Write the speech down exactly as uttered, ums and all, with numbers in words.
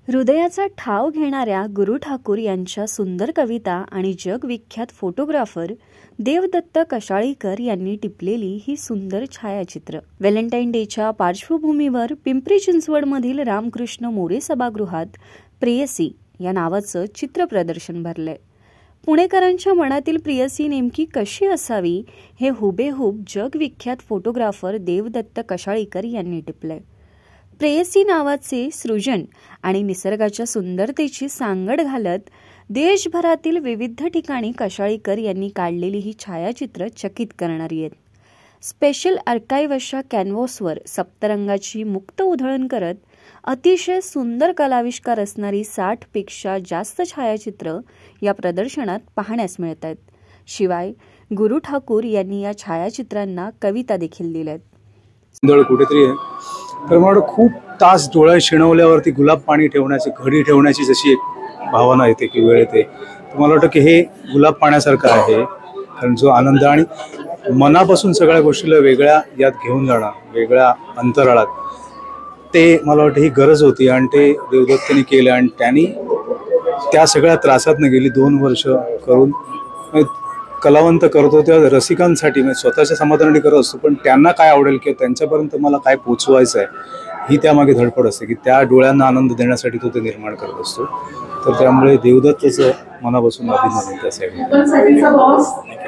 हृदयाचा ठाव घेणाऱ्या गुरु ठाकूर यांच्या सुंदर कविता आणि जगविख्यात फोटोग्राफर देवदत्त कशाळीकर यांनी टिपलेली ही सुंदर छायाचित्र व्हॅलेंटाईन डेच्या पार्श्वभूमीवर पिंपरी चिंचवडमधील रामकृष्ण मोरे सभागृहात प्रेयसी या नावाचं चित्र प्रदर्शन भरलंय। पुणेकरांच्या मनातील प्रेयसी नेमकी कशी असावी हे हुबेहूब जगविख्यात फोटोग्राफर देवदत्त कशाळीकर यांनी टिपलंय। प्रेयसी नावाचे सृजन आणि निसर्गाच्या सुंदरतेची सांगड घालत देशभरातील विविध ठिकाणी कशाळीकर यांनी काढलेली ही छायाचित्र चकित करणारी आहेत। स्पेशल आर्काइव्हच्या कॅनव्हासवर सप्तरंगाची मुक्त उधळण करत अतिशय सुंदर कलाविष्कार असणारी साठ पेक्षा जास्त छायाचित्र या प्रदर्शनात पाहण्यास मिळत आहेत। शिवाय गुरु ठाकूर यांनी या छायाचित्रांना कविता देखील दिल्यात। कुठेतरी तर मला खूप तास डोळ्या शिणवल्यावरती गुलाब पाणी ठेवण्याची घडी ठेवण्याची जशी एक भावना येते की वेळ येते, मला वाटतं की हे गुलाब पाण्यासारखं आहे। कारण जो आनंद आणि मनापासून सगळ्या गोष्टीला वेगळ्या यात घेऊन जाणं, वेगळ्या अंतराळात, ते मला वाटतं ही गरज होती आणि ते देवदत्तनी केलं। आणि त्यांनी त्या सगळ्या त्रासातनं गेली दोन वर्ष करून कलावंत करतो त्या रसिकांसाठी मी स्वतःच्या समाधानाने करत असतो, पण त्यांना काय आवडेल किंवा त्यांच्यापर्यंत मला काय पोचवायचं आहे ही त्यामागे धडपड असते की त्या डोळ्यांना आनंद देण्यासाठी तो ते निर्माण करत असतो। तर त्यामुळे देवदत्तचं मनापासून अभिनंदन त्यासाठी।